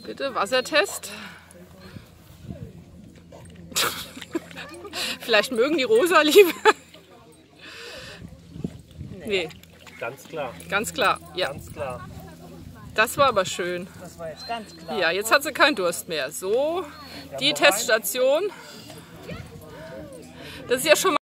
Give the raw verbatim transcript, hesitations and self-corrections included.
Bitte, Wassertest. Vielleicht mögen die Rosa lieber. Nee. Ganz klar. Ganz klar, ja. Ganz klar. Das war aber schön. Das war jetzt ganz klar. Ja, jetzt hat sie keinen Durst mehr. So, die Teststation. Das ist ja schon mal